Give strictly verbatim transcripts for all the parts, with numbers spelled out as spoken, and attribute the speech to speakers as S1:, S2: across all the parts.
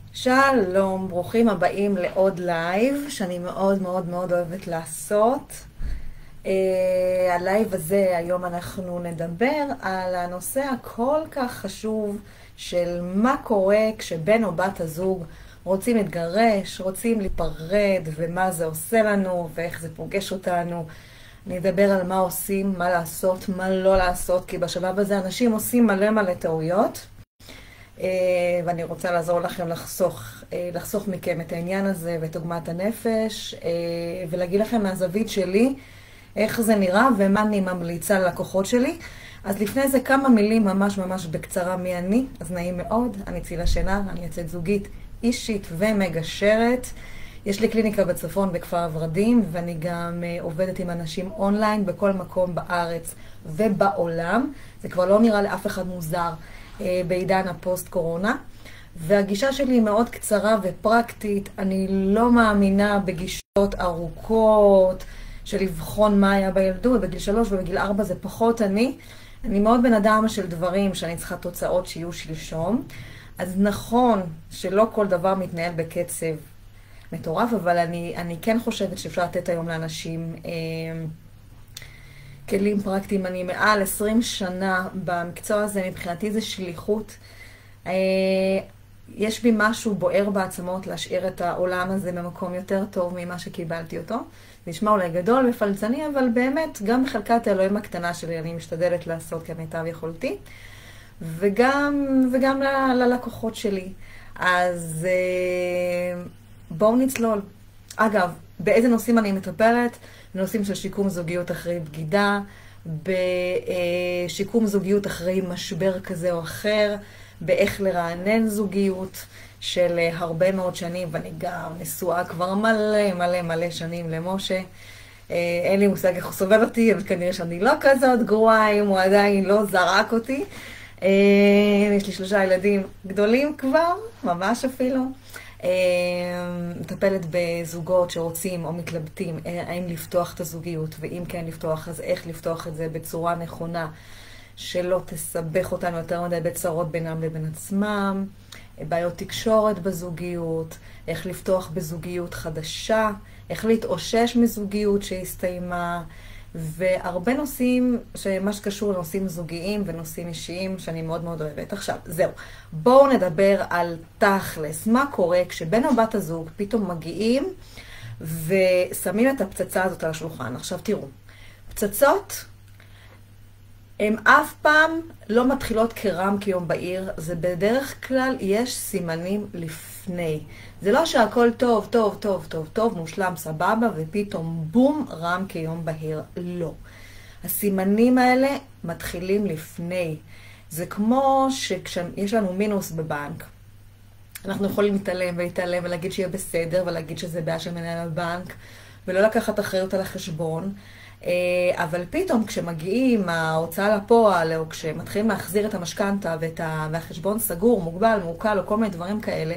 S1: שלום, ברוכים הבאים לעוד לייב שאני מאוד מאוד מאוד אוהבת לעשות. Uh, הלייב הזה, היום אנחנו נדבר על הנושא הכל כך חשוב של מה קורה כשבן או בת הזוג רוצים להתגרש, רוצים להיפרד, ומה זה עושה לנו ואיך זה פוגש אותנו. נדבר על מה עושים, מה לעשות, מה לא לעשות, כי בשלב הזה אנשים עושים מלא מלא טעויות. ואני רוצה לעזור לכם לחסוך, לחסוך מכם את העניין הזה ואת עוגמת הנפש, ולהגיד לכם מהזווית שלי איך זה נראה ומה אני ממליצה ללקוחות שלי. אז לפני זה כמה מילים ממש ממש בקצרה מי אני. אז נעים מאוד, אני צילה שנר, אני יוצאת זוגית אישית ומגשרת. יש לי קליניקה בצפון בכפר הוורדים, ואני גם עובדת עם אנשים אונליין בכל מקום בארץ ובעולם. זה כבר לא נראה לאף אחד מוזר בעידן הפוסט קורונה. והגישה שלי היא מאוד קצרה ופרקטית. אני לא מאמינה בגישות ארוכות של לבחון מה היה בילדות, בגיל שלוש ובגיל ארבע זה פחות אני. אני מאוד בן אדם של דברים שאני צריכה תוצאות שיהיו שלשום. אז נכון שלא כל דבר מתנהל בקצב מטורף, אבל אני, אני כן חושבת שאפשר לתת היום לאנשים אה, כלים פרקטיים. אני מעל עשרים שנה במקצוע הזה, מבחינתי זה שליחות. אה, יש בי משהו בוער בעצמות להשאיר את העולם הזה במקום יותר טוב ממה שקיבלתי אותו. זה נשמע אולי גדול ופלצני, אבל באמת, גם בחלקת האלוהים הקטנה שלי אני משתדלת לעשות כמיטב יכולתי, וגם, וגם ל, ללקוחות שלי. אז אה, בואו נצלול. אגב, באיזה נושאים אני מטפלת? בנושאים של שיקום זוגיות אחרי בגידה, בשיקום זוגיות אחרי משבר כזה או אחר, באיך לרענן זוגיות של הרבה מאוד שנים, ואני גם נשואה כבר מלא מלא מלא שנים למשה. אין לי מושג איך הוא סובל אותי, אבל כנראה שאני לא כזאת גרועה אם הוא עדיין לא זרק אותי. יש לי שלושה ילדים גדולים כבר, ממש אפילו. מטפלת בזוגות שרוצים או מתלבטים האם לפתוח את הזוגיות, ואם כן לפתוח, אז איך לפתוח את זה בצורה נכונה, שלא תסבך אותנו יותר מדי בצרות בינם לבין עצמם, בעיות תקשורת בזוגיות, איך לפתוח בזוגיות חדשה, איך להתאושש מזוגיות שהסתיימה, והרבה נושאים שמה שקשור לנושאים זוגיים ונושאים אישיים שאני מאוד מאוד אוהבת. עכשיו, זהו. בואו נדבר על תכלס. מה קורה כשבן או בת הזוג פתאום מגיעים ושמים את הפצצה הזאת על השולחן. עכשיו תראו, פצצות הן אף פעם לא מתחילות כרם כיום בעיר. זה בדרך כלל יש סימנים לפני. זה לא שהכל טוב, טוב, טוב, טוב, טוב, מושלם, סבבה, ופתאום בום, רם כיום בהיר. לא. הסימנים האלה מתחילים לפני. זה כמו שכשיש לנו מינוס בבנק, אנחנו יכולים להתעלם ולהתעלם ולהגיד שיהיה בסדר, ולהגיד שזה בעיה של מנהל הבנק, ולא לקחת אחריות על החשבון. אבל פתאום כשמגיעים ההוצאה לפועל, או כשמתחילים להחזיר את המשכנתה והחשבון סגור, מוגבל, מעוקל, או כל מיני דברים כאלה,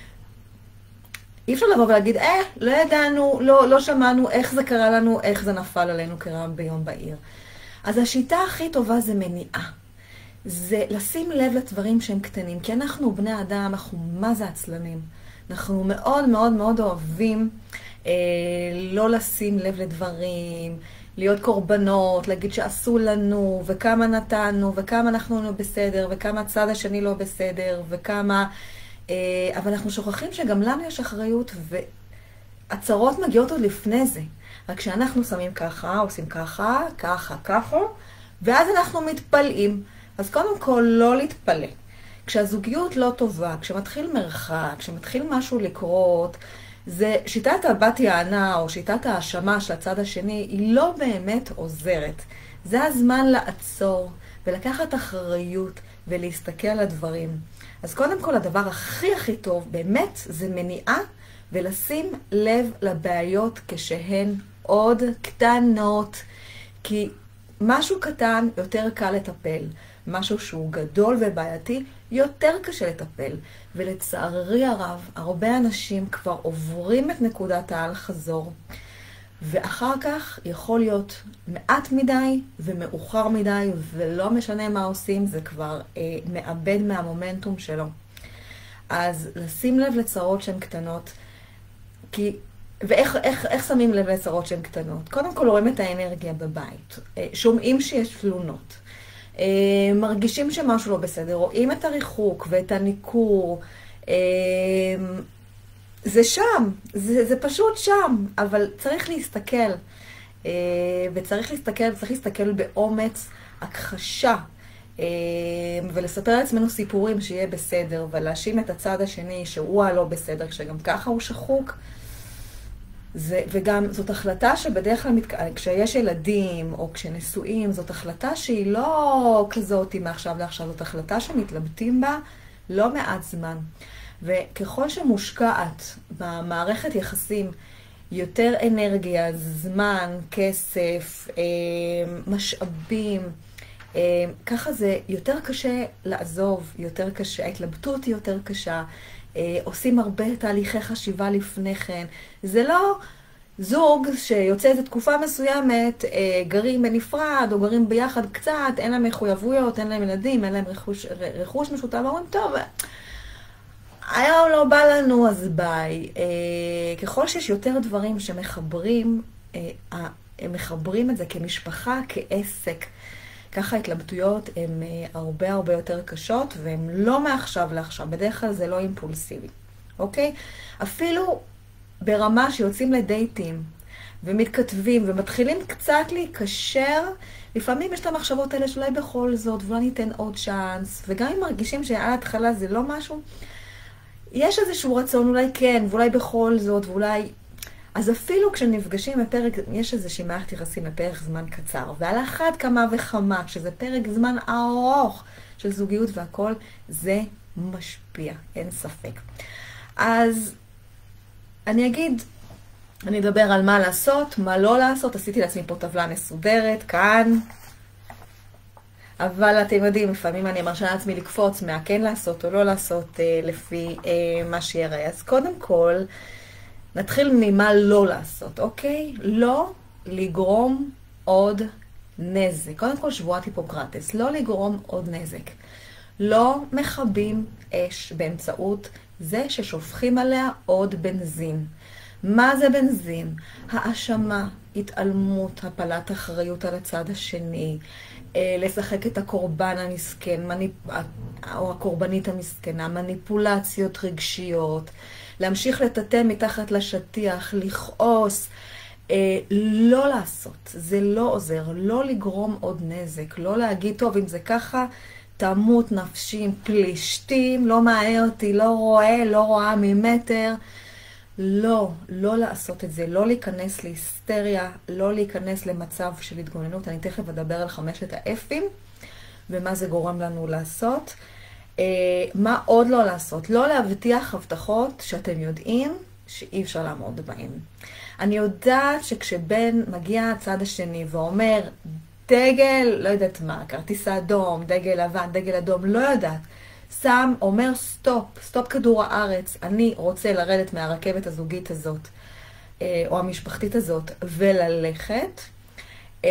S1: אי אפשר לבוא ולהגיד, אה, לא ידענו, לא, לא שמענו איך זה קרה לנו, איך זה נפל עלינו כרעם ביום בהיר. אז השיטה הכי טובה זה מניעה. זה לשים לב לדברים שהם קטנים, כי אנחנו בני אדם, אנחנו מה זה עצלנים. אנחנו מאוד מאוד מאוד אוהבים אה, לא לשים לב לדברים, להיות קורבנות, להגיד שעשו לנו, וכמה נתנו, וכמה אנחנו לא בסדר, וכמה הצד השני לא בסדר, וכמה... אבל אנחנו שוכחים שגם לנו יש אחריות, והצרות מגיעות עוד לפני זה. רק שאנחנו שמים ככה, עושים ככה, ככה, ככה, ואז אנחנו מתפלאים. אז קודם כל לא להתפלא. כשהזוגיות לא טובה, כשמתחיל מרחק, כשמתחיל משהו לקרות, זה שיטת הבת יענה או שיטת האשמה של הצד השני, היא לא באמת עוזרת. זה הזמן לעצור ולקחת אחריות ולהסתכל על הדברים. אז קודם כל הדבר הכי הכי טוב באמת זה מניעה, ולשים לב לבעיות כשהן עוד קטנות. כי משהו קטן יותר קל לטפל, משהו שהוא גדול ובעייתי יותר קשה לטפל. ולצערי הרב, הרבה אנשים כבר עוברים את נקודת האל חזור, ואחר כך יכול להיות מעט מדי ומאוחר מדי, ולא משנה מה עושים, זה כבר אה, מאבד מהמומנטום שלו. אז לשים לב לצרות שהן קטנות, כי, ואיך איך, איך שמים לב לצרות שהן קטנות? קודם כל רואים את האנרגיה בבית, שומעים שיש תלונות, מרגישים שמשהו לא בסדר, רואים את הריחוק ואת הניכור, זה שם, זה, זה פשוט שם, אבל צריך להסתכל, וצריך להסתכל, צריך להסתכל באומץ, הכחשה, ולספר לעצמנו סיפורים שיהיה בסדר, ולהאשים את הצד השני שהוא הלא בסדר, כשגם ככה הוא שחוק. זה, וגם זאת החלטה שבדרך כלל, מתק... כשיש ילדים או כשנשואים, זאת החלטה שהיא לא כזאת מעכשיו לעכשיו, זאת החלטה שמתלבטים בה לא מעט זמן. וככל שמושקעת במערכת יחסים יותר אנרגיה, זמן, כסף, משאבים, ככה זה יותר קשה לעזוב, יותר קשה, ההתלבטות היא יותר קשה, עושים הרבה תהליכי חשיבה לפני כן. זה לא זוג שיוצא איזו תקופה מסוימת, גרים בנפרד או גרים ביחד קצת, אין להם מחויבויות, אין להם ילדים, אין להם רכוש, רכוש משותף, אומרים, טוב, היום לא בא לנו, אז ביי. ככל שיש יותר דברים שמחברים, הם מחברים את זה כמשפחה, כעסק. ככה התלבטויות הן הרבה הרבה יותר קשות, והן לא מעכשיו לעכשיו. בדרך כלל זה לא אימפולסיבי, אוקיי? אפילו ברמה שיוצאים לדייטים, ומתכתבים, ומתחילים קצת להיקשר, לפעמים יש את המחשבות האלה שאולי בכל זאת, ואולי ניתן עוד צ'אנס, וגם אם מרגישים שעל ההתחלה זה לא משהו, יש איזשהו רצון, אולי כן, ואולי בכל זאת, ואולי... אז אפילו כשנפגשים בפרק, יש איזושהי מערכת יחסים לפרק זמן קצר, ועל אחת כמה וכמה, כשזה פרק זמן ארוך של זוגיות והכל, זה משפיע, אין ספק. אז אני אגיד, אני אדבר על מה לעשות, מה לא לעשות, עשיתי לעצמי פה טבלה מסודרת, כאן, אבל אתם יודעים, לפעמים אני מרשה לעצמי לקפוץ מה כן לעשות או לא לעשות לפי מה שיראה. אז קודם כל, נתחיל ממה לא לעשות, אוקיי? לא לגרום עוד נזק. קודם כל שבועת היפוקרטס, לא לגרום עוד נזק. לא מכבים אש באמצעות זה ששופכים עליה עוד בנזין. מה זה בנזין? האשמה, התעלמות, הפלת אחריות על הצד השני, לשחק את הקורבן המסכן, מניפ... או הקורבנית המסכנה, מניפולציות רגשיות, להמשיך לטאטא מתחת לשטיח, לכעוס, אה, לא לעשות, זה לא עוזר, לא לגרום עוד נזק, לא להגיד, טוב, אם זה ככה, תמות נפשים פלישתים, לא מעניין אותי, לא רואה, לא רואה ממטר, לא, לא לעשות את זה, לא להיכנס להיסטריה, לא להיכנס למצב של התגוננות, אני תכף אדבר על חמשת האפים, ומה זה גורם לנו לעשות. Uh, מה עוד לא לעשות? לא להבטיח הבטחות שאתם יודעים שאי אפשר לעמוד בהן. אני יודעת שכשבן מגיע הצד השני ואומר דגל, לא יודעת מה, כרטיס האדום, דגל לבן, דגל אדום, לא יודעת, שם, אומר סטופ, סטופ כדור הארץ, אני רוצה לרדת מהרכבת הזוגית הזאת, uh, או המשפחתית הזאת, וללכת. Uh,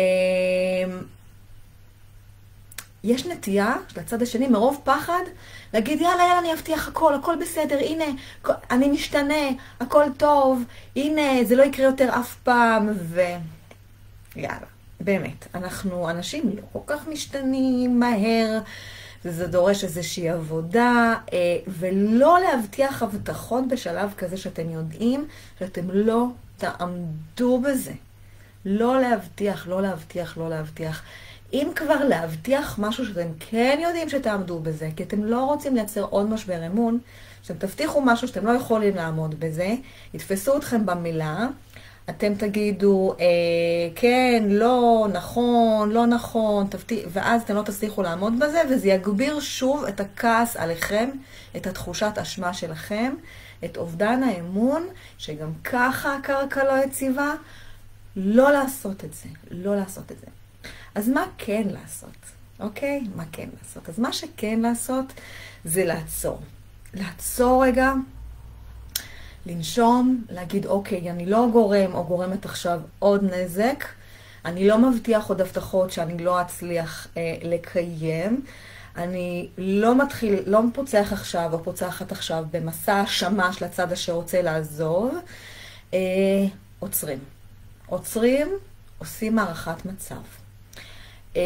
S1: יש נטייה לצד השני, מרוב פחד, להגיד, יאללה, יאללה, אני אבטיח הכל, הכל בסדר, הנה, אני משתנה, הכל טוב, הנה, זה לא יקרה יותר אף פעם, ויאללה, באמת, אנחנו אנשים לא כל כך משתנים מהר, וזה דורש איזושהי עבודה, ולא להבטיח הבטחות בשלב כזה שאתם יודעים שאתם לא תעמדו בזה. לא להבטיח, לא להבטיח, לא להבטיח. אם כבר להבטיח משהו שאתם כן יודעים שתעמדו בזה, כי אתם לא רוצים לייצר עוד משבר אמון, שאתם תבטיחו משהו שאתם לא יכולים לעמוד בזה, יתפסו אתכם במילה, אתם תגידו, אה, כן, לא, נכון, לא נכון, תבטיח, ואז אתם לא תצליחו לעמוד בזה, וזה יגביר שוב את הכעס עליכם, את התחושת אשמה שלכם, את אובדן האמון, שגם ככה הקרקע לא יציבה, לא לעשות את זה, לא לעשות את זה. אז מה כן לעשות? אוקיי? מה כן לעשות? אז מה שכן לעשות זה לעצור. לעצור רגע, לנשום, להגיד, אוקיי, אני לא גורם או גורמת עכשיו עוד נזק, אני לא מבטיח עוד הבטחות שאני לא אצליח אה, לקיים, אני לא מתחיל, לא פוצח עכשיו או פוצחת עכשיו במסע השמה של הצד אשר רוצה לעזוב. אה, עוצרים. עוצרים, עושים הערכת מצב. אה,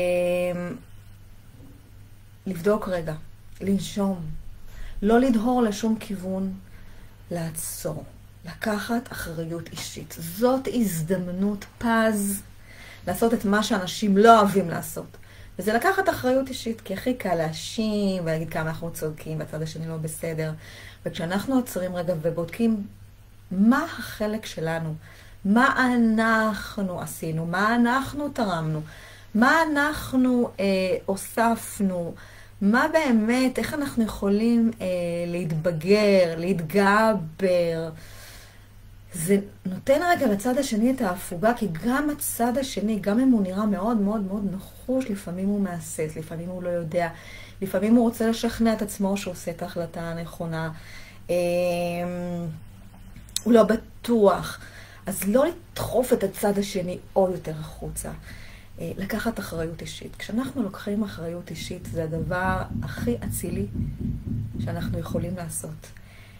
S1: לבדוק רגע, לנשום, לא לדהור לשום כיוון, לעצור, לקחת אחריות אישית. זאת הזדמנות פז לעשות את מה שאנשים לא אוהבים לעשות. וזה לקחת אחריות אישית, כי הכי קל להאשים ולהגיד כמה אנחנו צודקים והצד השני לא בסדר. וכשאנחנו עוצרים רגע ובודקים מה החלק שלנו, מה אנחנו עשינו, מה אנחנו תרמנו, מה אנחנו אה, הוספנו, מה באמת, איך אנחנו יכולים אה, להתבגר, להתגבר. זה נותן רגע לצד השני את ההפוגה, כי גם הצד השני, גם אם הוא נראה מאוד מאוד מאוד נחוש, לפעמים הוא מהסס, לפעמים הוא לא יודע, לפעמים הוא רוצה לשכנע את עצמו שהוא עושה את ההחלטה הנכונה, אה, הוא לא בטוח. אז לא לדחוף את הצד השני עוד יותר החוצה. לקחת אחריות אישית. כשאנחנו לוקחים אחריות אישית, זה הדבר הכי אצילי שאנחנו יכולים לעשות.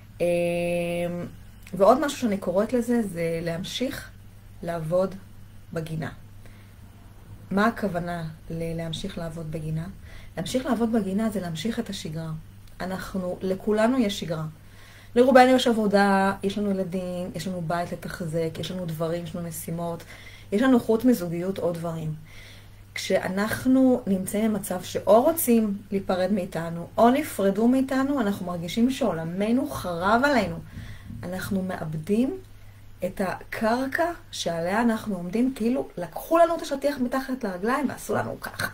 S1: ועוד משהו שאני קוראת לזה, זה להמשיך לעבוד בגינה. מה הכוונה להמשיך לעבוד בגינה? להמשיך לעבוד בגינה זה להמשיך את השגרה. אנחנו, לכולנו יש שגרה. לרובנו יש עבודה, יש לנו ילדים, יש לנו בית לתחזק, יש לנו דברים, יש לנו משימות, יש לנו חוץ מזוגיות עוד דברים. כשאנחנו נמצאים במצב שאו רוצים להיפרד מאיתנו, או נפרדו מאיתנו, אנחנו מרגישים שעולמנו חרב עלינו. אנחנו מאבדים את הקרקע שעליה אנחנו עומדים, כאילו לקחו לנו את השטיח מתחת לרגליים ועשו לנו ככה.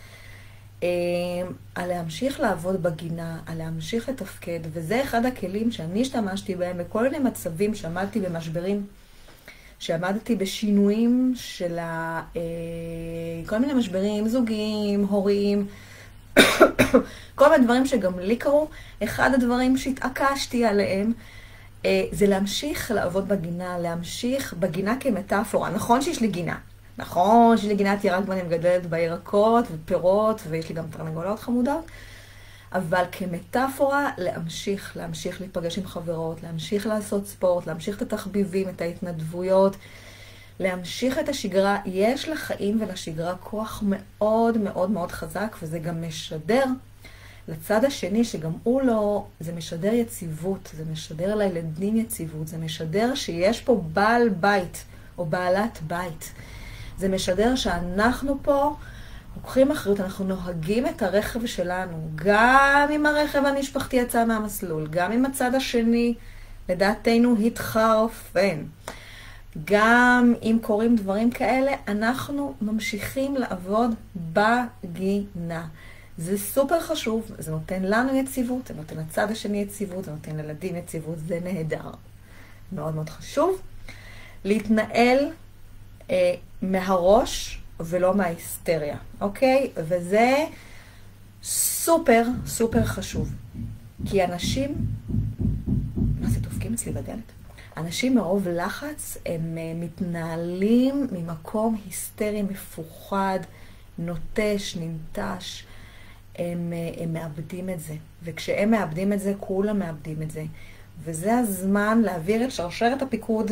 S1: על להמשיך לעבוד בגינה, על להמשיך לתפקד, וזה אחד הכלים שאני השתמשתי בהם בכל מיני מצבים שעמדתי במשברים, שעמדתי בשינויים של ה... כל מיני משברים זוגיים, הוריים, כל מיני דברים שגם לי קרו. אחד הדברים שהתעקשתי עליהם זה להמשיך לעבוד בגינה, להמשיך בגינה כמטאפורה. נכון שיש לי גינה. נכון שיש לי גינת ירק ואני מגדלת בירקות ופירות, ויש לי גם תרנגולות חמודות, אבל כמטאפורה להמשיך, להמשיך להיפגש עם חברות, להמשיך לעשות ספורט, להמשיך את התחביבים, את ההתנדבויות, להמשיך את השגרה. יש לחיים ולשגרה כוח מאוד מאוד מאוד חזק, וזה גם משדר לצד השני שגם הוא לא, זה משדר יציבות, זה משדר לילדים יציבות, זה משדר שיש פה בעל בית או בעלת בית. זה משדר שאנחנו פה לוקחים אחריות, אנחנו נוהגים את הרכב שלנו, גם אם הרכב המשפחתי יצא מהמסלול, גם אם הצד השני לדעתנו התחרפן, גם אם קורים דברים כאלה, אנחנו ממשיכים לעבוד בגינה. זה סופר חשוב, זה נותן לנו יציבות, זה נותן לצד השני יציבות, זה נותן לילדים יציבות, זה נהדר. מאוד מאוד חשוב להתנהל אה, מהראש ולא מההיסטריה, אוקיי? וזה סופר סופר חשוב. כי אנשים, מה זה דופקים אצלי בדלת? אנשים מרוב לחץ הם אה, מתנהלים ממקום היסטרי מפוחד, נוטש, ננטש. הם, הם מאבדים את זה. וכשהם מאבדים את זה, כולם מאבדים את זה. וזה הזמן להעביר את שרשרת הפיקוד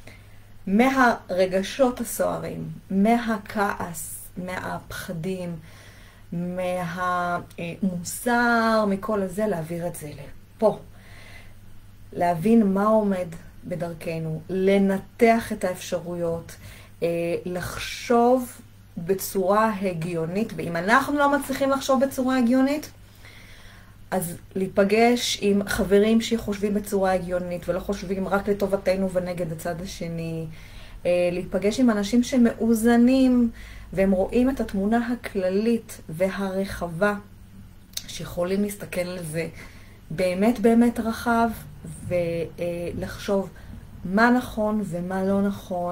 S1: מהרגשות הסוערים, מהכעס, מהפחדים, מהמוסר, מכל הזה, להעביר את זה לפה. להבין מה עומד בדרכנו, לנתח את האפשרויות, לחשוב בצורה הגיונית, ואם אנחנו לא מצליחים לחשוב בצורה הגיונית, אז להיפגש עם חברים שחושבים בצורה הגיונית, ולא חושבים רק לטובתנו ונגד הצד השני, להיפגש עם אנשים שמאוזנים, והם רואים את התמונה הכללית והרחבה, שיכולים להסתכל על זה באמת באמת רחב, ולחשוב מה נכון ומה לא נכון,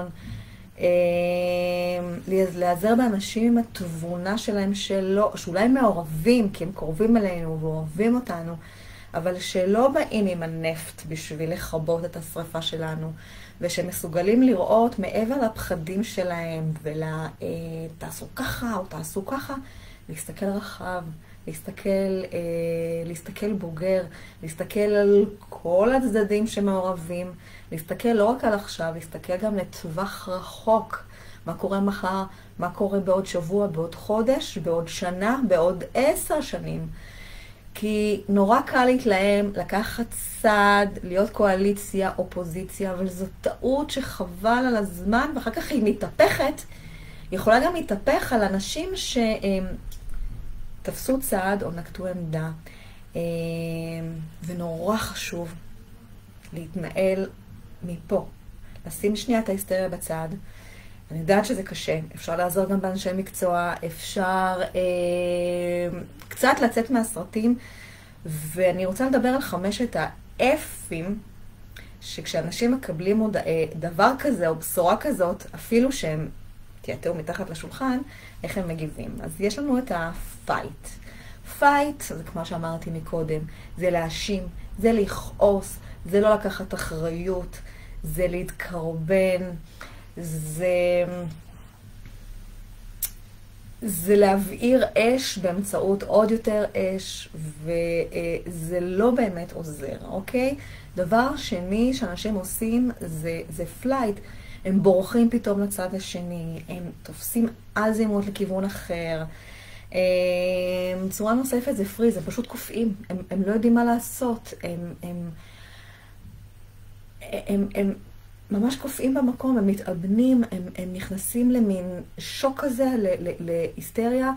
S1: להיעזר באנשים עם התבונה שלהם שלא, שאולי מעורבים, כי הם קרובים אלינו ואוהבים אותנו, אבל שלא באים עם הנפט בשביל לכבות את השריפה שלנו, ושמסוגלים לראות מעבר לפחדים שלהם, ולה, תעשו ככה או תעשו ככה, להסתכל רחב, להסתכל, אה, להסתכל בוגר, להסתכל על כל הצדדים שמעורבים, להסתכל לא רק על עכשיו, להסתכל גם לטווח רחוק. מה קורה מחר, מה קורה בעוד שבוע, בעוד חודש, בעוד שנה, בעוד עשר שנים. כי נורא קל להתלהם, לקחת צעד, להיות קואליציה, אופוזיציה, אבל זו טעות שחבל על הזמן, ואחר כך היא מתהפכת, יכולה גם להתהפך על אנשים שתפסו צעד או נקטו עמדה, ונורא חשוב להתנהל מפה, לשים שנייה את ההיסטריה בצד. אני יודעת שזה קשה, אפשר לעזור גם באנשי מקצוע, אפשר אה, קצת לצאת מהסרטים, ואני רוצה לדבר על חמשת האפים, שכשאנשים מקבלים עוד, אה, דבר כזה או בשורה כזאת, אפילו שהם תיאטרו מתחת לשולחן, איך הם מגיבים. אז יש לנו את הפייט. פייט, זה כמו שאמרתי מקודם, זה להאשים, זה לכעוס, זה לא לקחת אחריות, זה להתקרבן, זה, זה להבעיר אש באמצעות עוד יותר אש, וזה לא באמת עוזר, אוקיי? דבר שני שאנשים עושים זה, זה פלייט. הם בורחים פתאום לצד השני, הם תופסים אזימות לכיוון אחר. צורה נוספת זה פריז, הם פשוט קופאים, הם, הם לא יודעים מה לעשות, הם, הם, הם, הם ממש קופאים במקום, הם מתאבנים, הם, הם נכנסים למין שוק כזה, להיסטריה,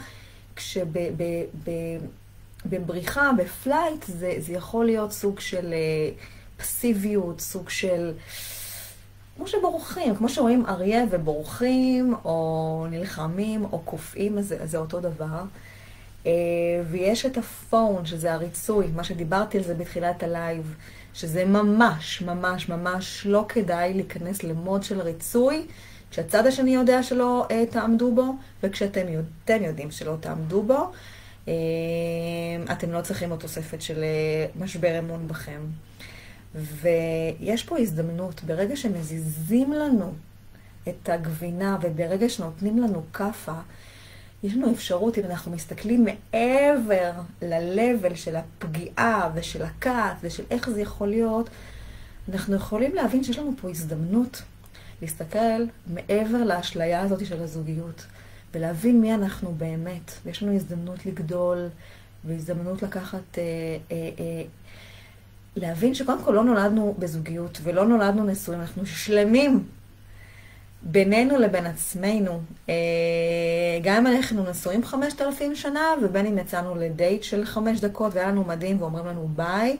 S1: כשבבריחה, בפלייט, זה, זה יכול להיות סוג של פסיביות, סוג של, כמו שבורחים, כמו שרואים אריה ובורחים, או נלחמים, או קופאים, אז זה, זה אותו דבר. ויש את הפון, שזה הריצוי, מה שדיברתי על זה בתחילת הלייב, שזה ממש, ממש, ממש לא כדאי להיכנס למוד של ריצוי, כשהצד השני יודע שלא uh, תעמדו בו, וכשאתם יודעים, יודעים שלא תעמדו בו, uh, אתם לא צריכים עוד תוספת של uh, משבר אמון בכם. ויש פה הזדמנות, ברגע שמזיזים לנו את הגבינה, וברגע שנותנים לנו קפה, יש לנו אפשרות, אם אנחנו מסתכלים מעבר ל-level של הפגיעה ושל הכעס ושל איך זה יכול להיות, אנחנו יכולים להבין שיש לנו פה הזדמנות להסתכל מעבר לאשליה הזאת של הזוגיות, ולהבין מי אנחנו באמת. ויש לנו הזדמנות לגדול, והזדמנות לקחת, אה, אה, אה, להבין שקודם כל לא נולדנו בזוגיות, ולא נולדנו נשואים, אנחנו שלמים. בינינו לבין עצמנו, גם אם אנחנו נשואים חמשת אלפים שנה, ובין אם יצאנו לדייט של חמש דקות, והיה לנו מדהים ואומרים לנו ביי,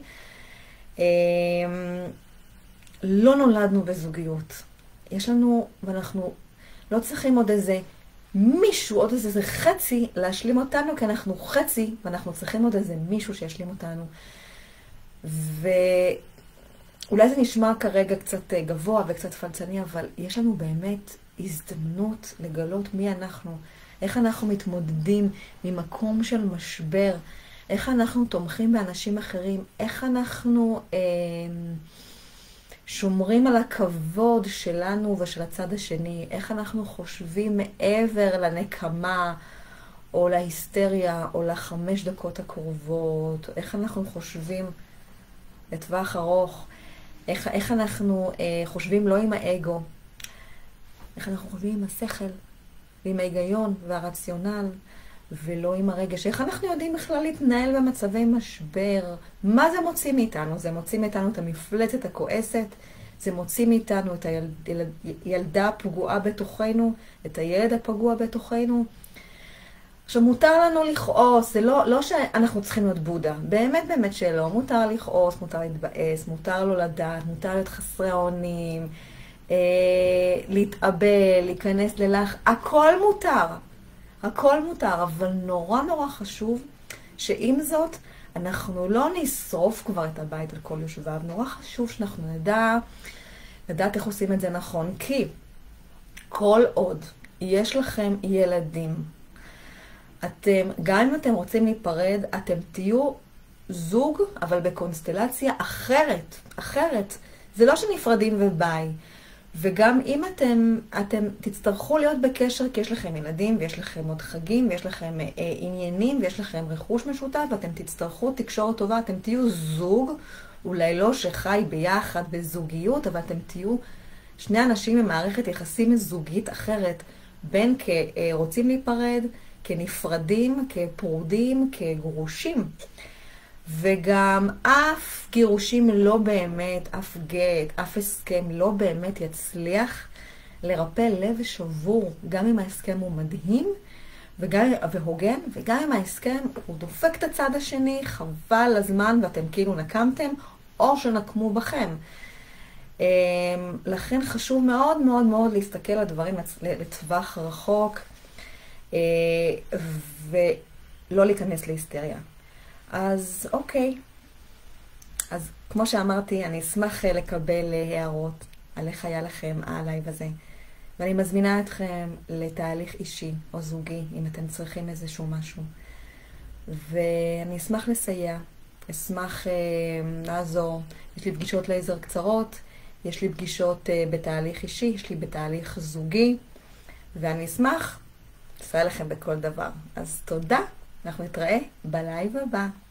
S1: לא נולדנו בזוגיות. יש לנו, ואנחנו לא צריכים עוד איזה מישהו, עוד איזה חצי להשלים אותנו, כי אנחנו חצי, ואנחנו צריכים עוד איזה מישהו שישלים אותנו. ו... אולי זה נשמע כרגע קצת גבוה וקצת פלצני, אבל יש לנו באמת הזדמנות לגלות מי אנחנו, איך אנחנו מתמודדים ממקום של משבר, איך אנחנו תומכים באנשים אחרים, איך אנחנו אה, שומרים על הכבוד שלנו ושל הצד השני, איך אנחנו חושבים מעבר לנקמה או להיסטריה או לחמש דקות הקרובות, איך אנחנו חושבים לטווח ארוך, איך, איך אנחנו אה, חושבים לא עם האגו, איך אנחנו חושבים עם השכל, ועם ההיגיון והרציונל, ולא עם הרגש. איך אנחנו יודעים בכלל להתנהל במצבי משבר? מה זה מוציא מאיתנו? זה מוציא מאיתנו את המפלצת הכועסת, זה מוציא מאיתנו את הילדה הפגועה בתוכנו, את הילד הפגוע בתוכנו. עכשיו, מותר לנו לכעוס, זה לא, לא שאנחנו צריכים להיות בודה, באמת באמת שלא, מותר לכעוס, מותר להתבאס, מותר לא לדעת, מותר להיות חסרי אונים, אה, להתאבל, להיכנס ללח, הכל מותר, הכל מותר, אבל נורא נורא חשוב שעם זאת, אנחנו לא נשרוף כבר את הבית על כל יושביו, נורא חשוב שאנחנו נדע, לדעת איך עושים את זה נכון, כי כל עוד יש לכם ילדים, אתם, גם אם אתם רוצים להיפרד, אתם תהיו זוג, אבל בקונסטלציה אחרת, אחרת. זה לא שנפרדים וביי. וגם אם אתם, אתם תצטרכו להיות בקשר, כי יש לכם ילדים, ויש לכם עוד חגים, ויש לכם אה, עניינים, ויש לכם רכוש משותף, ואתם תצטרכו תקשורת טובה, אתם תהיו זוג, אולי לא שחי ביחד בזוגיות, אבל אתם תהיו שני אנשים ממערכת יחסים זוגית אחרת, בין כרוצים להיפרד, כנפרדים, כפרודים, כגרושים. וגם אף גירושים לא באמת, אף גט, אף הסכם לא באמת יצליח לרפא לב שבור, גם אם ההסכם הוא מדהים וגם, והוגן, וגם אם ההסכם הוא דופק את הצד השני, חבל הזמן ואתם כאילו נקמתם, או שנקמו בכם. לכן חשוב מאוד מאוד מאוד להסתכל על דברים לטווח רחוק, ולא להיכנס להיסטריה. אז אוקיי, אז כמו שאמרתי, אני אשמח לקבל הערות על איך היה לכם הלייב הזה, ואני מזמינה אתכם לתהליך אישי או זוגי, אם אתם צריכים איזשהו משהו. ואני אשמח לסייע, אשמח אה, לעזור. יש לי פגישות לייזר קצרות, יש לי פגישות אה, בתהליך אישי, יש לי בתהליך זוגי, ואני אשמח לסייע לכם בכל דבר. אז תודה, אנחנו נתראה בלייב הבא.